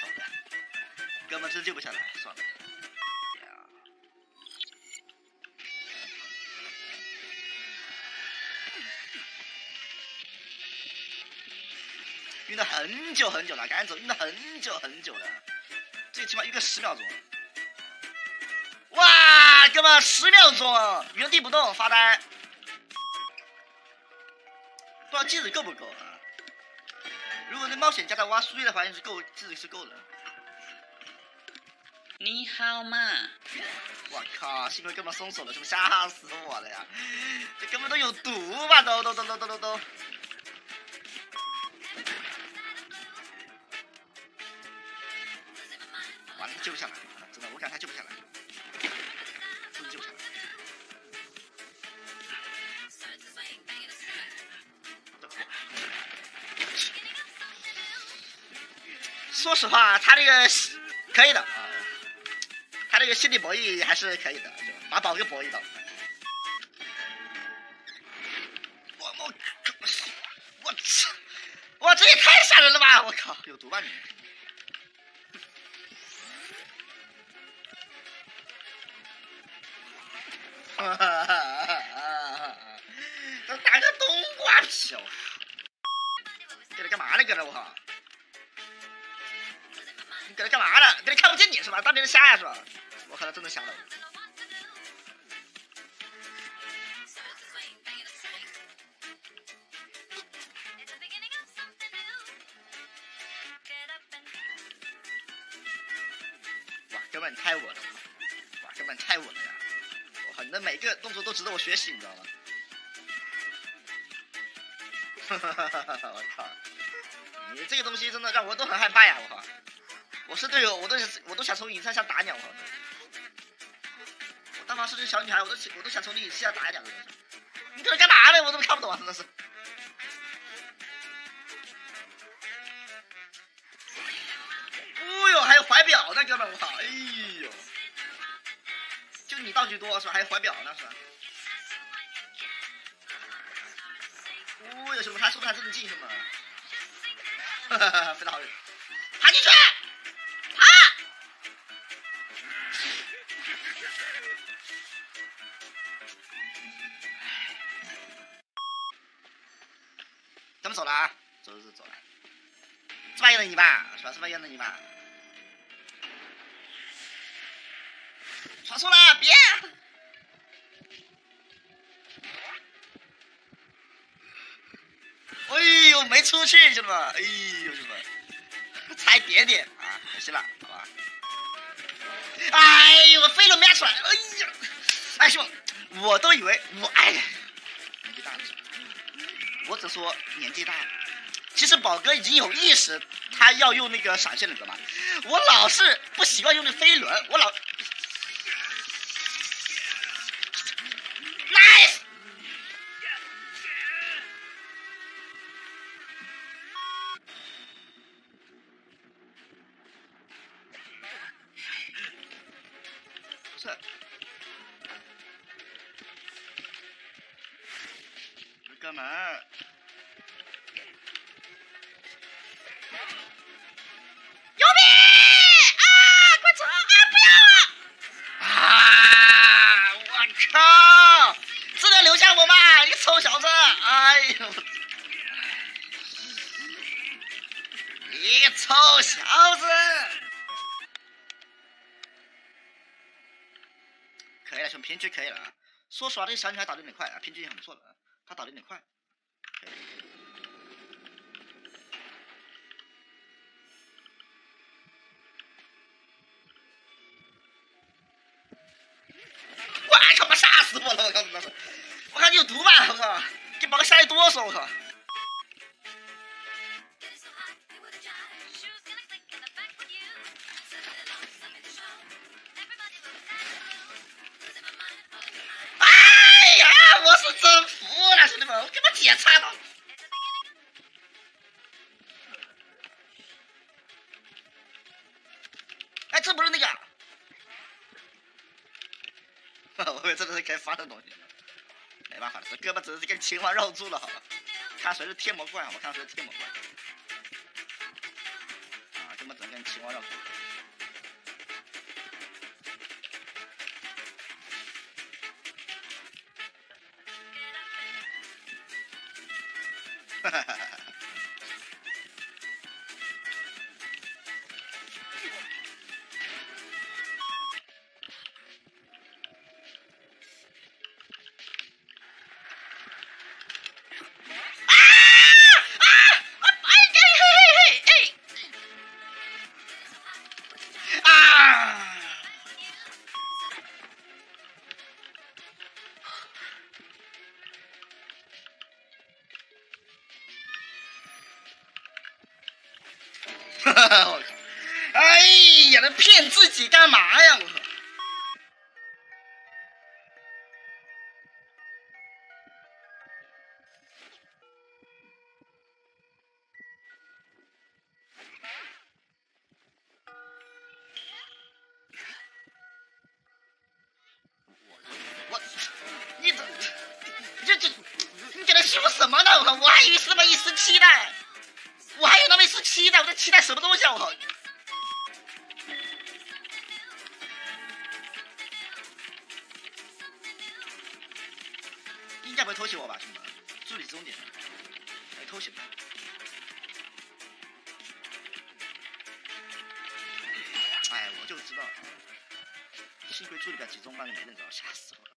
哥们真救不下来，算了。晕了很久很久了，赶紧走，晕了很久很久了，最起码晕个10秒钟。哇，哥们10秒钟，原地不动发呆，不知道机子够不够啊？如果那冒险加上挖输液的话，应该是够，机子是够的。 你好吗？ 我靠，幸亏哥们松手了，是不是吓死我了呀？这根本都有毒吧，都。完了，救不下来，真的，我感觉他救不下来，真的救不下来。说实话，他这个可以的啊，他这个心理博弈还是可以的，就把宝哥博弈到。我操！哇，这也太吓人了吧！我靠，有毒吧你？这打个冬瓜皮，给他干嘛呢？搁这我靠！你搁这干嘛呢？搁这看不见你是吧？当别人瞎呀是吧？我靠，他真的瞎了。哇，哥们太稳了！哇，哥们太稳了呀！我靠，你的每个动作都值得我学习，你知道吗？我靠！你这个东西真的让我都很害怕呀！我靠！我是队友，我都想从影山下打你！我靠！我但凡是这小女孩，我都想从你下打一2个人。你搁这干嘛呢？我怎么看不懂啊？真的是。哦呦，还有怀表呢，哥们，我靠！哎呦，就你道具多是吧？还有怀表呢是吧？哦呦，兄弟，他速度还真的近，兄弟。哈哈哈，飞得好远，爬进去！爬！咱们走了啊，走了。这把也能赢吧？是吧？这把也能赢吧？传错了，别！哎呦，没出去，兄弟们！哎呦，兄弟们，差一点点啊，可惜了，好吧？哎呦，我飞轮没压出来！哎呀，哎兄弟，我都以为哎呀，年纪大了，我只说年纪大了。其实宝哥已经有意识，他要用那个闪现了，知道吗？我老是不习惯用那飞轮，我老 nice。不是，哥们儿。救命！啊！快走！啊！不要啊！啊！我靠！只能留下我吧，你个臭小子！哎呦！你个臭小子！可以了，兄弟，平局可以了啊。说实话，这个小女孩打的有点快啊，平局也很不错的啊，她打的有点快。可以。我靠！吓死我了！我靠！真的是，我靠你有毒吧！我靠，给宝哥吓一哆嗦！我靠！哎呀，我是真服了，兄弟们，我给我姐插到。哎，这不是那个。我以为这是可以发的东西，没办法了，这胳膊只是跟秦王绕住了，好吧？看谁是天魔怪，我看谁是天魔怪。啊，根本整个点期望要多。哈哈哈哈。我靠！哎呀，那骗自己干嘛呀？我靠！你在那说什么呢？我还以为是那么一时期待，我还有那么一时期待，我在期待什么东西啊？我靠！应该不会偷袭我吧，兄弟？助理终点，没偷袭吧？哎，我就知道，幸亏助理在集中班里没人着，吓死我了。